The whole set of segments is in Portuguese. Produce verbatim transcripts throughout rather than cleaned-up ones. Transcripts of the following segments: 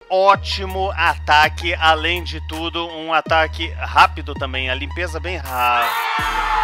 ótimo ataque, além de tudo, um ataque rápido também, a limpeza bem rápida.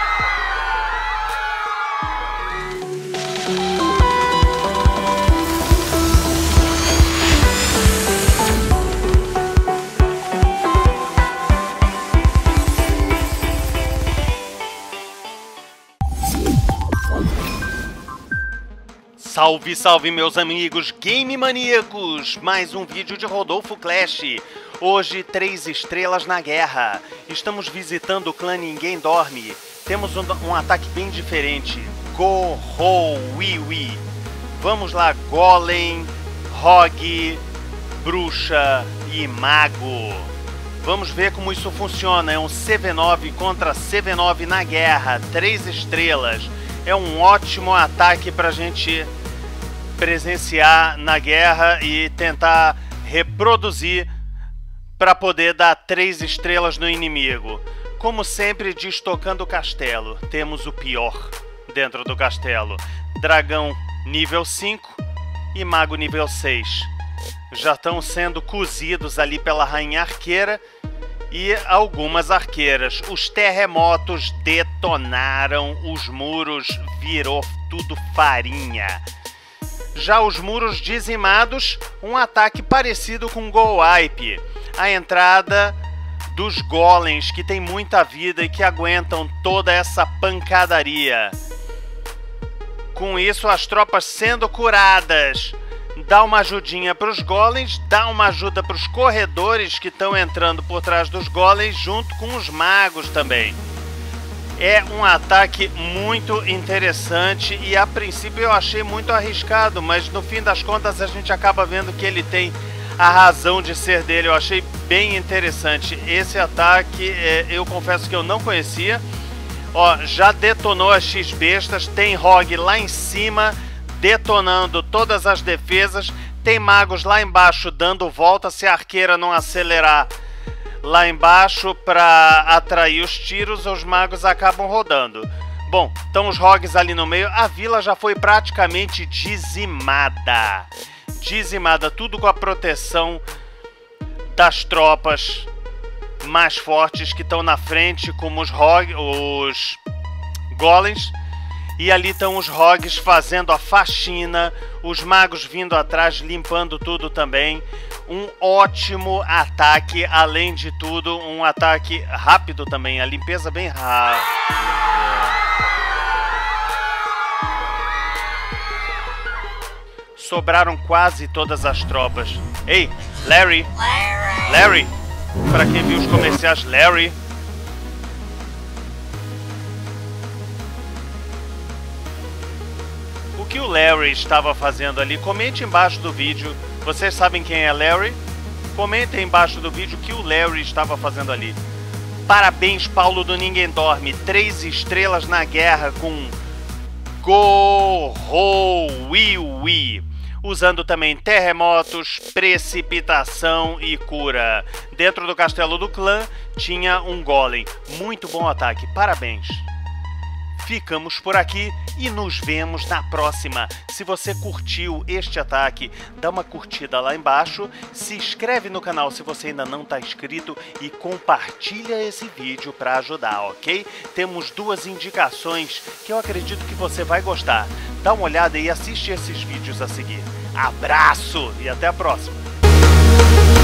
Salve, salve meus amigos game maníacos! Mais um vídeo de Rodolfo Clash. Hoje, três estrelas na guerra. Estamos visitando o clã Ninguém Dorme. Temos um, um ataque bem diferente. Go, ho, wi, wi. Vamos lá, Golem, Rogue, Bruxa e Mago. Vamos ver como isso funciona. É um C V nove contra C V nove na guerra. Três estrelas. É um ótimo ataque pra gente presenciar na guerra e tentar reproduzir para poder dar três estrelas no inimigo. Como sempre, destocando o castelo. Temos o pior dentro do castelo. Dragão nível cinco e mago nível seis. Já estão sendo cozidos ali pela rainha arqueira e algumas arqueiras. Os terremotos detonaram os muros, virou tudo farinha. Já os muros dizimados, um ataque parecido com Go Wipe. A entrada dos golems, que tem muita vida e que aguentam toda essa pancadaria. Com isso, as tropas sendo curadas. Dá uma ajudinha para os golems, dá uma ajuda para os corredores que estão entrando por trás dos golems, junto com os magos também. É um ataque muito interessante e a princípio eu achei muito arriscado, mas no fim das contas a gente acaba vendo que ele tem a razão de ser dele. Eu achei bem interessante esse ataque, é, eu confesso que eu não conhecia. Ó, já detonou as X-bestas, tem Rogue lá em cima detonando todas as defesas, tem magos lá embaixo dando volta se a arqueira não acelerar lá embaixo para atrair os tiros, os magos acabam rodando. Bom, estão os rogues ali no meio, a vila já foi praticamente dizimada. Dizimada, tudo com a proteção das tropas mais fortes que estão na frente, como os rogues, os golems. E ali estão os rogues fazendo a faxina, os magos vindo atrás, limpando tudo também. Um ótimo ataque, além de tudo, um ataque rápido também, a limpeza bem rápida. Sobraram quase todas as tropas. Ei, Larry! Larry! Para quem viu os comerciais, Larry! O que o Larry estava fazendo ali? Comente embaixo do vídeo. Vocês sabem quem é Larry? Comentem embaixo do vídeo o que o Larry estava fazendo ali. Parabéns, Paulo do Ninguém Dorme. Três estrelas na guerra com Go, ho, wi, wi. Usando também terremotos, precipitação e cura. Dentro do castelo do clã tinha um golem. Muito bom ataque. Parabéns. Ficamos por aqui e nos vemos na próxima. Se você curtiu este ataque, dá uma curtida lá embaixo, se inscreve no canal se você ainda não está inscrito e compartilha esse vídeo para ajudar, ok? Temos duas indicações que eu acredito que você vai gostar. Dá uma olhada e assiste esses vídeos a seguir. Abraço e até a próxima!